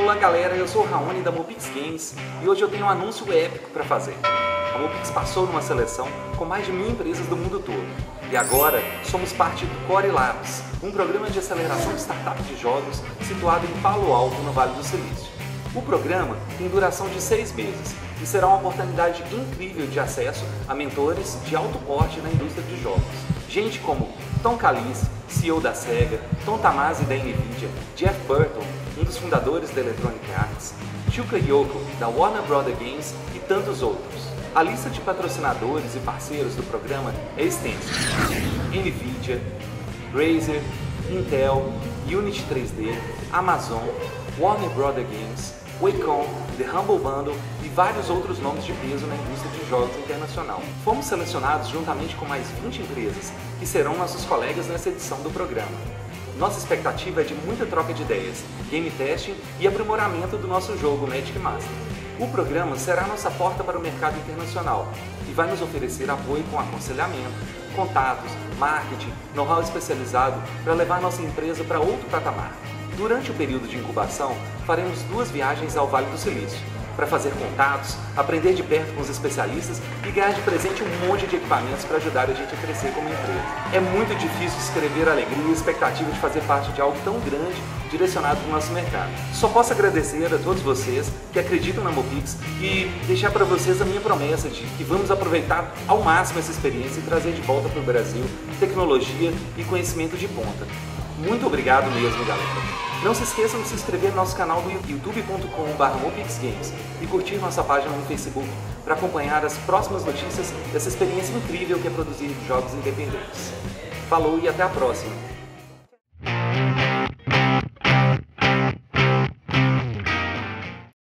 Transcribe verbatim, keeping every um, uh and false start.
Olá galera, eu sou o Raoni da Mopix Games e hoje eu tenho um anúncio épico para fazer. A Mopix passou numa seleção com mais de mil empresas do mundo todo e agora somos parte do Core Labs, um programa de aceleração de startup de jogos situado em Palo Alto, no Vale do Silício. O programa tem duração de seis meses e será uma oportunidade incrível de acesso a mentores de alto porte na indústria de jogos. Gente como Tom Calice, C E O da SEGA, Tom Tamasi da NVIDIA, Jeff Burton, um dos fundadores da Electronic Arts, Shuka Yoko, da Warner Brothers Games e tantos outros. A lista de patrocinadores e parceiros do programa é extensa. NVIDIA, Razer, Intel, Unity três D, Amazon, Warner Brothers Games, Wacom, The Humble Bundle e vários outros nomes de peso na indústria de jogos internacional. Fomos selecionados juntamente com mais vinte empresas, que serão nossos colegas nessa edição do programa. Nossa expectativa é de muita troca de ideias, game testing e aprimoramento do nosso jogo Magic Master. O programa será a nossa porta para o mercado internacional e vai nos oferecer apoio com aconselhamento, contatos, marketing, know-how especializado para levar nossa empresa para outro patamar. Durante o período de incubação, faremos duas viagens ao Vale do Silício, para fazer contatos, aprender de perto com os especialistas e ganhar de presente um monte de equipamentos para ajudar a gente a crescer como empresa. É muito difícil descrever a alegria e a expectativa de fazer parte de algo tão grande direcionado para o nosso mercado. Só posso agradecer a todos vocês que acreditam na Mopix e deixar para vocês a minha promessa de que vamos aproveitar ao máximo essa experiência e trazer de volta para o Brasil tecnologia e conhecimento de ponta. Muito obrigado mesmo, galera! Não se esqueçam de se inscrever no nosso canal do youtube ponto com barra Mopix Games e curtir nossa página no Facebook para acompanhar as próximas notícias dessa experiência incrível que é produzir jogos independentes. Falou e até a próxima!